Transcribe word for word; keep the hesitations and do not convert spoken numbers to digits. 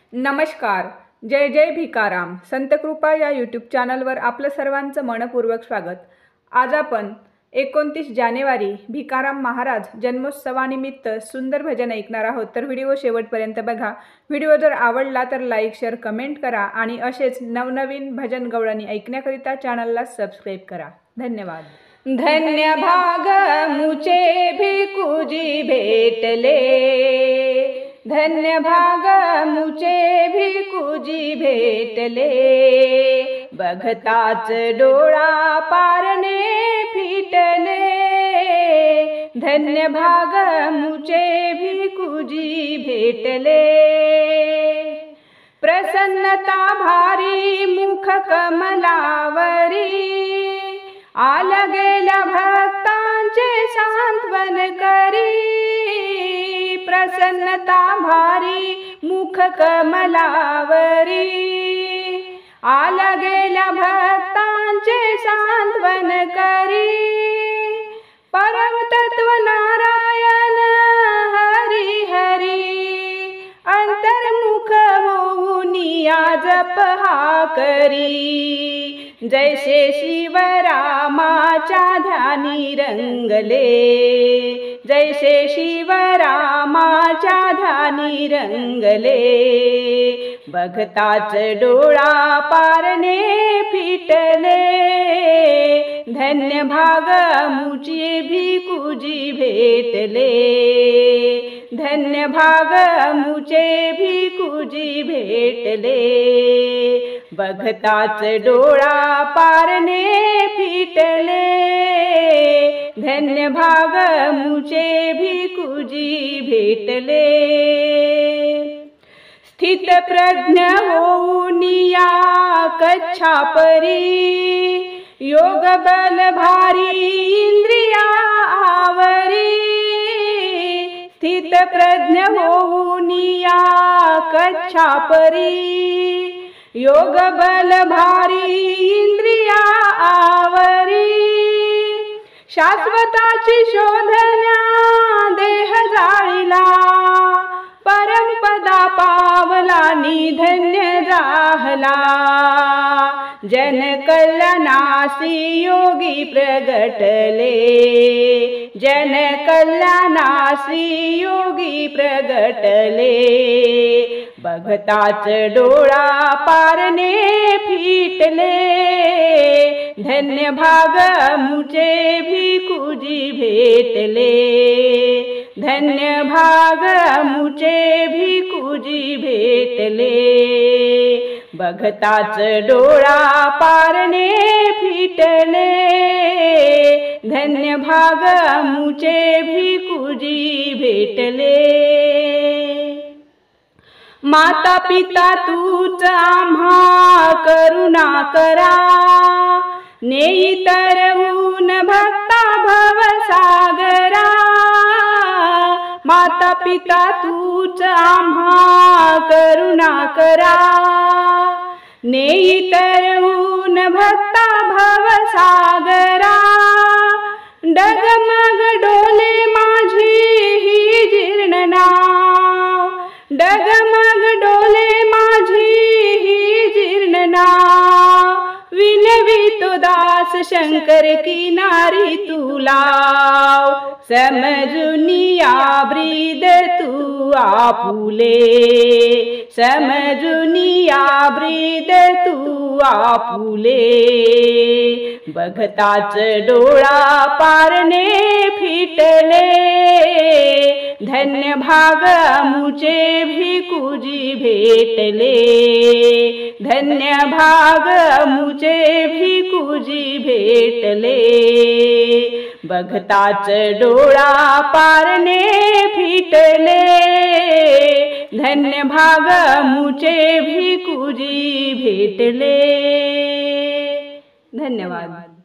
नमस्कार. जय जय भिकाराम. संतकृपा या यूट्यूब चॅनलवर आपलं सर्वांचं मनपूर्वक स्वागत. आज आपण एकोणतीस जानेवारी भिकाराम महाराज जन्मोत्सवानिमित्त सुंदर भजन ऐकणार आहोत. तर व्हिडिओ शेवटपर्यंत बघा. व्हिडिओ जर आवडला तर लाईक शेअर कमेंट करा आणि असेच नवनवीन भजन गवळणी ऐकण्याकरिता चॅनलला सबस्क्राईब करा. धन्यवाद. धन्य भाग मुचे भिकुजी भेटले, धन्य भाग मुचे भिकुजी भेटले, बघताच डोळा पारणे फिटले, धन्य भाग मुचे भिकुजी भेटले. प्रसन्नता भारी मुख कमलावरी, आल्या गेल्या भक्तांचे सांत्वन करी, प्रसन्नता भारी मुख कमलावरी, आल्या गेल्या भक्तांचे सांत्वन करी. परम तत्व नारायण हरी हरी, अंतर्मुख होऊन या जप हा करी, जैसे शिवरामाच्या ध्यानी रंगले, जैसे शिवरामाच्या ध्यानी रंगले, बघताच डोळा पारणे फिटले, धन्य भाग मुचे भिकुजी भेटले, धन्य भाग मुचे भिकुजी भेटले, बघताच डोळा पारणे फिटले, धन्य भाग मुचे भिकुजी भेटले. स्थित प्रज्ञ होऊन या कच्छापरी, योग बल भारी इंद्रिया आवरी, स्थित प्रज्ञ होऊन या कच्छापरी, योग बल भारी इंद्रिया आवरी, शाश्वताची शोधन्या देह जाळीला, परमपदा पावला निधन्य राहला, जन कल्याणासी योगी प्रगटले, जन कल्याणासी योगी प्रगटले, बघताच डोळा पारणे फिटले, धन्य भाग मुचे भिकुजी भेटले, धन्य भाग मुचे भिकुजी भेटले, बघताच डोळा पारणे फिटले, धन्य भाग मुचे भिकुजी भेटले. माता पिता तूच आम्हा करुणा करा, नेई तरवून भक्ता भवसागरा, माता पिता तूच आम्हा करुणा करा, नेई तरवून भक्ता भवसागरा, डगमग डोले माझी ही जीर्ण नाव, डगमग डोले माझी ही जीर्ण नाव, विनवितो दास शंकर किनारी तू लाव, समजुनिया ब्रीद तू आपुले, समजुनिया ब्रीद तू आपुले, बघताच डोळा पारणे फिटले, धन्य भाग मुचे भिकुजी भेटले, धन्य भाग मुचे भिकुजी भेटले, बघताच डोळा पारणे फिटले, धन्य भाग मुचे भिकुजी भेटले. धन्यवाद.